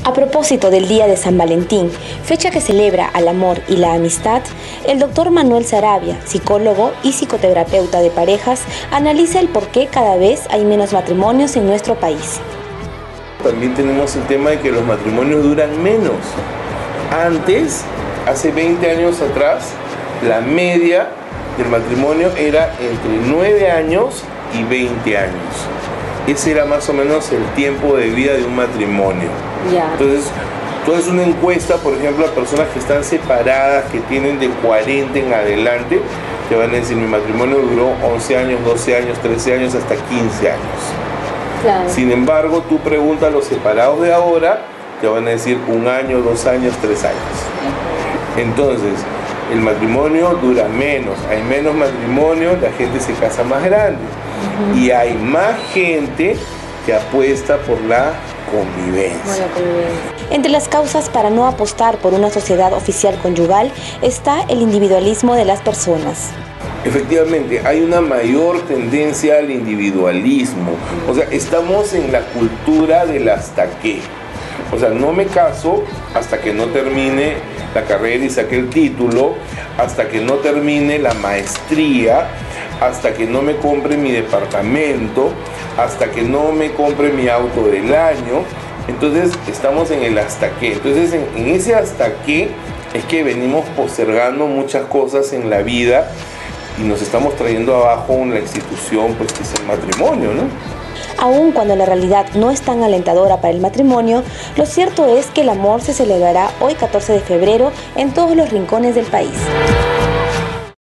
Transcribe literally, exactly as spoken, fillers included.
A propósito del Día de San Valentín, fecha que celebra al amor y la amistad, el doctor Manuel Sarabia, psicólogo y psicoterapeuta de parejas, analiza el por qué cada vez hay menos matrimonios en nuestro país. También tenemos el tema de que los matrimonios duran menos. Antes, hace veinte años atrás, la media del matrimonio era entre nueve años y veinte años. Ese era más o menos el tiempo de vida de un matrimonio. Ya. Entonces, tú haces una encuesta, por ejemplo, a personas que están separadas, que tienen de cuarenta en adelante, te van a decir, mi matrimonio duró once años, doce años, trece años, hasta quince años. Claro. Sin embargo, tú preguntas a los separados de ahora, te van a decir un año, dos años, tres años. Entonces, el matrimonio dura menos, hay menos matrimonio, la gente se casa más grande. Uh-huh. Y hay más gente que apuesta por la convivencia. Bueno, convivencia. Entre las causas para no apostar por una sociedad oficial conyugal está el individualismo de las personas. Efectivamente, hay una mayor tendencia al individualismo. O sea, estamos en la cultura del hasta qué. O sea, no me caso hasta que no termine la carrera y saque el título, hasta que no termine la maestría, hasta que no me compre mi departamento, hasta que no me compre mi auto del año. Entonces estamos en el hasta qué. Entonces en, en ese hasta qué es que venimos postergando muchas cosas en la vida y nos estamos trayendo abajo una institución, pues, que es el matrimonio, ¿no? Aun cuando la realidad no es tan alentadora para el matrimonio, lo cierto es que el amor se celebrará hoy catorce de febrero en todos los rincones del país.